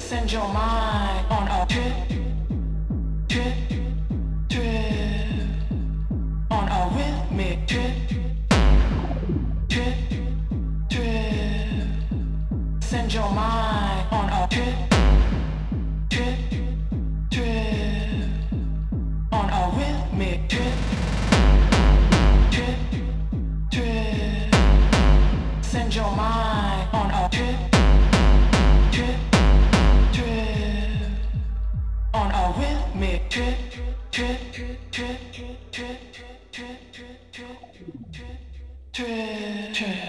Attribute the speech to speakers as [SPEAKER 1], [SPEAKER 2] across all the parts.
[SPEAKER 1] Send your mind on a trip, trip, trip, on a rhythmic trip, trip, trip. Send your mind on a trip, trip, trip, on a rhythmic trip, trip, trip. Send your mind on a trip, trip, trip, on a rhythmic trip, trip, trip, trip, trip, trip, trip, trip, trip.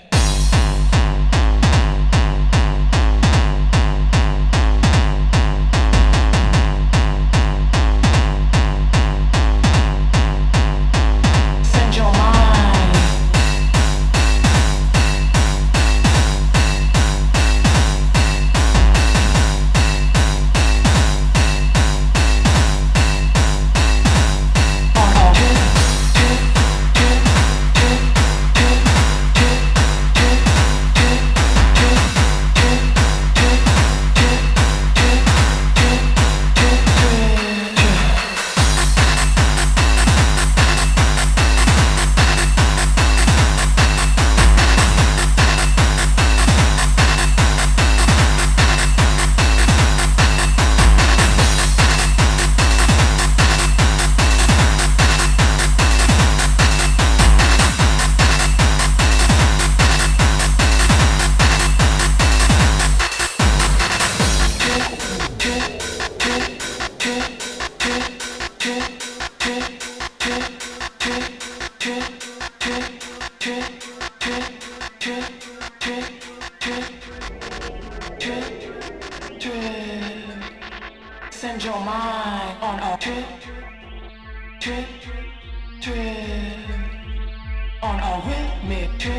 [SPEAKER 1] Send your mind on a trip, trip, trip, on a rhythmic trip.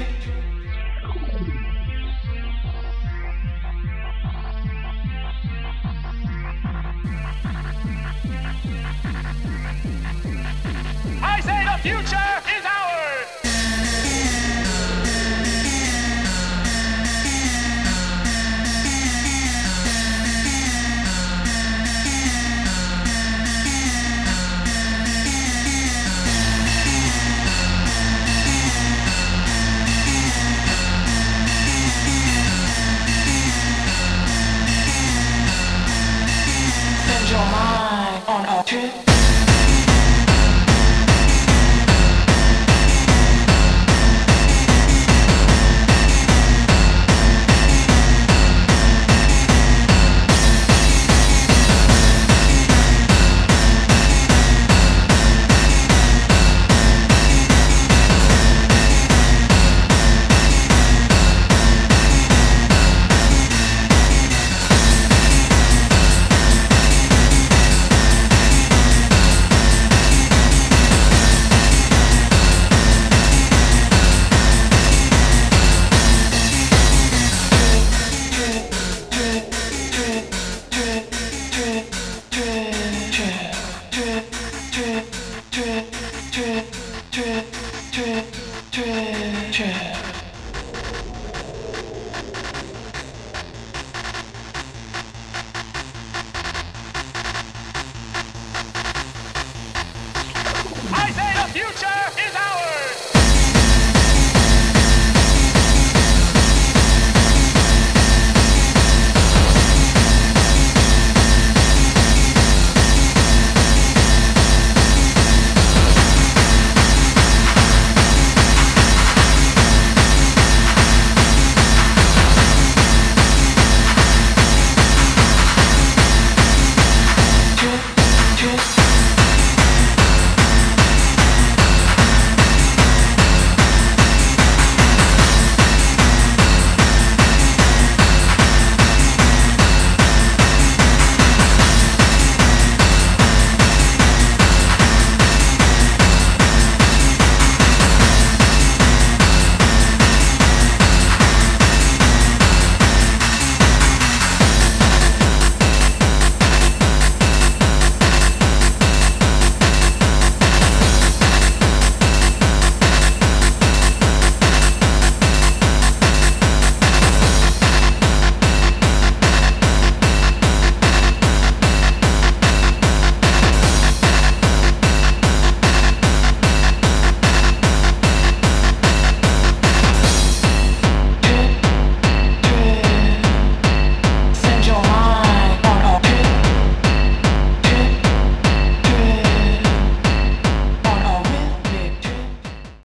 [SPEAKER 2] I say the future is ours!
[SPEAKER 1] Send your mind on a trip. Trip, trip, trip, trip, trip, trip.